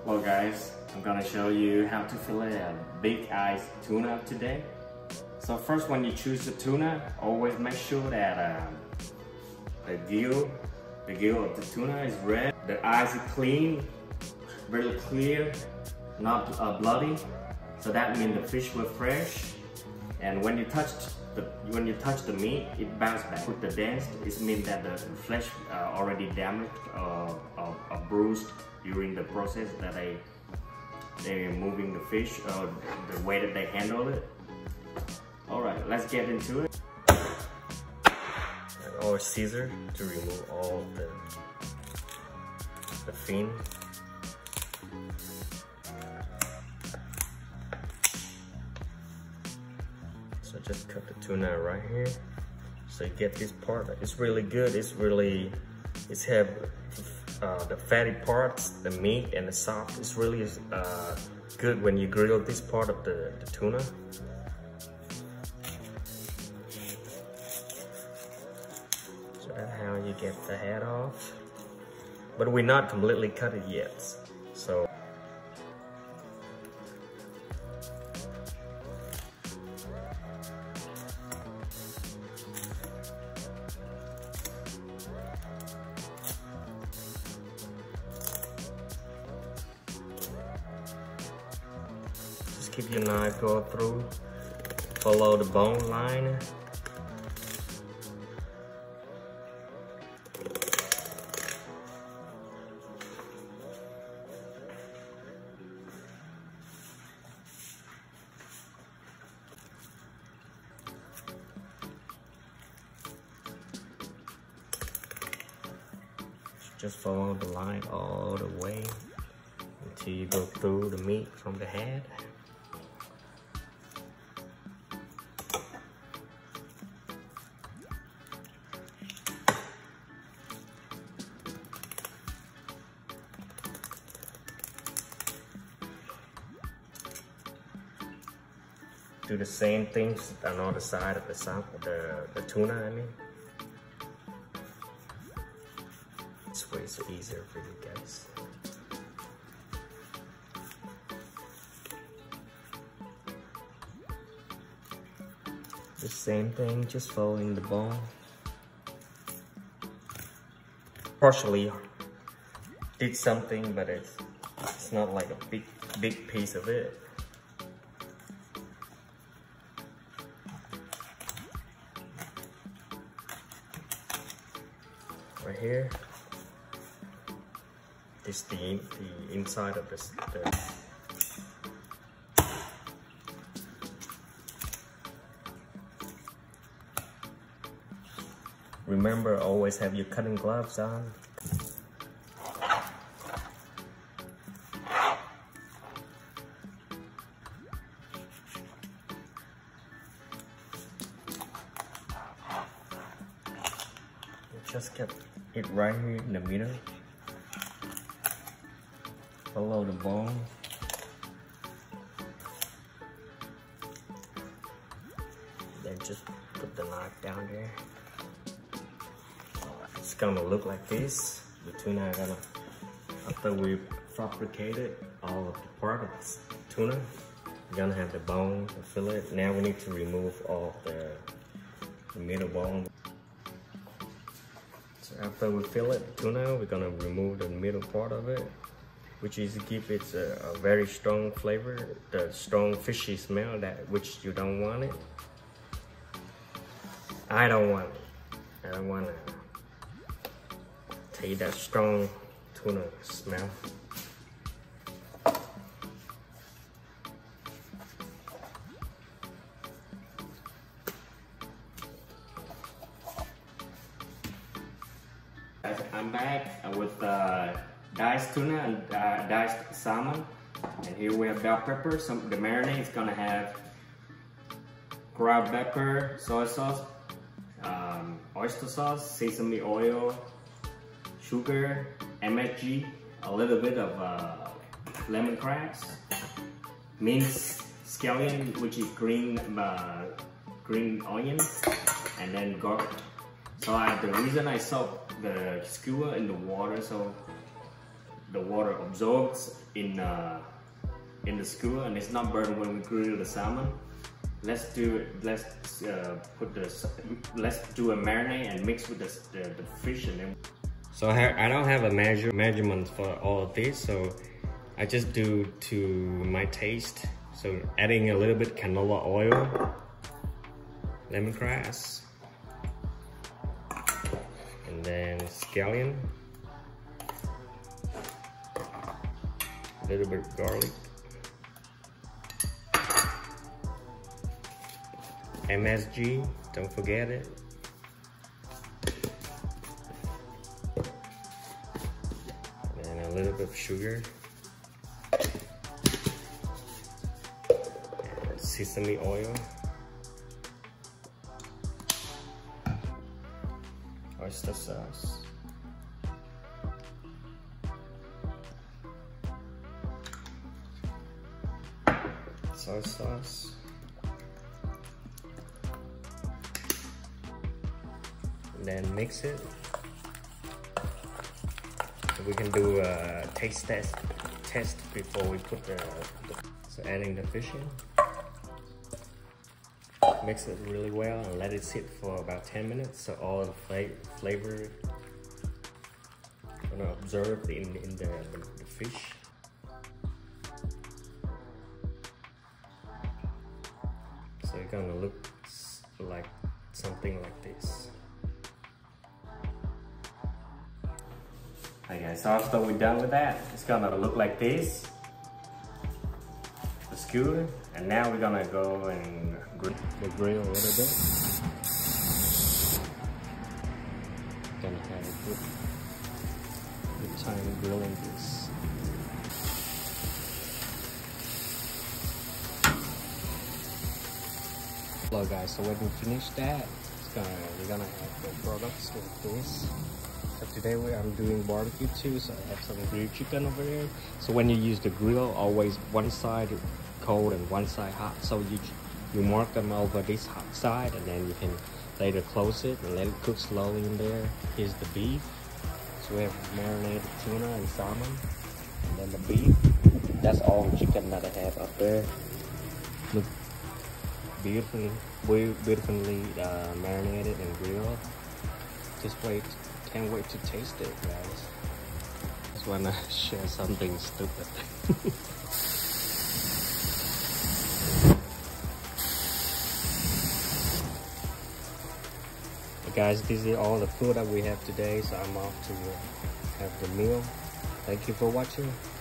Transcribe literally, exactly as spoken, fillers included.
Well guys, I'm gonna show you how to fillet a big eyes tuna today. So first, when you choose the tuna, always make sure that um, the gill, the gill of the tuna is red. The eyes are clean, very clear, not uh, bloody. So that means the fish were fresh. And when you touch the when you touch the meat, it bounces back with the dents. It means that the flesh uh, already damaged uh, or, or bruised during the process that they they're moving the fish, or uh, the way that they handle it. All right, let's get into it. And or scissor to remove all the the fin. So just cut the tuna right here. So you get this part. It's really good. It's really, it's have uh, the fatty parts, the meat and the soft. It's really uh, good when you grill this part of the, the tuna. So that's how you get the head off. But we're not completely cut it yet. So. Keep your knife go through, follow the bone line. Just follow the line all the way until you go through the meat from the head. Do the same things on all the side of the the, the tuna, I mean. This way it's easier for you guys. The same thing, just following the bone. Partially did something, but it's it's not like a big big piece of it. Right here, this the the inside of this. The, Remember, always have your cutting gloves on. Just get it right here in the middle. Follow the bone. Then just put the knife down there. It's gonna look like this. The tuna are gonna, after we fabricated all of the part of the tuna, we're gonna have the bone, the fillet. Now we need to remove all of the, the middle bone. So after we fillet the tuna, we're gonna remove the middle part of it, which is to give it a, a very strong flavor, the strong fishy smell that which you don't want it. I don't want it. I don't want to taste that strong tuna smell. I'm back with uh, diced tuna and uh, diced salmon, and here we have bell pepper. Some the marinade is gonna have ground pepper, soy sauce, um, oyster sauce, sesame oil, sugar, M S G, a little bit of uh, lemongrass, minced scallion, which is green uh, green onion, and then garlic. So I, the reason I soak the skewer in the water so the water absorbs in uh, in the skewer and it's not burned when we grill the salmon. Let's do it. Let's uh, put this. Let's do a marinade and mix with the, the, the fish and then. So I, I don't have a measure measurement for all of this, so I just do to my taste. So adding a little bit canola oil, lemongrass, and then scallion, a little bit garlic, M S G, don't forget it. And a little bit of sugar. And sesame oil. Oyster sauce. Soy sauce. Then mix it. So we can do a taste test test before we put the, the so adding the fish in. Mix it really well and let it sit for about ten minutes so all the fla flavor gonna absorb in in the, the, the fish. So it's gonna look like something like this. Hey guys, so after we're done with that, it's gonna look like this. The skewer, and now we're gonna go and grill the grill a little bit. Gonna have a good, good time grilling this. Hello guys, so when we finish that, it's gonna we're gonna have the products like this. So today we, I'm doing barbecue too, so I have some grilled chicken over here. So when you use the grill, always one side cold and one side hot. So you you mark them over this hot side, and then you can later close it and let it cook slowly in there. Here's the beef. So we have marinated tuna and salmon, and then the beef. That's all the chicken that I have up there. Look beautifully, beautifully uh, marinated and grilled. Just wait. Can't wait to taste it, guys. Just wanna share something stupid. Hey guys, this is all the food that we have today, so I'm off to have the meal. Thank you for watching.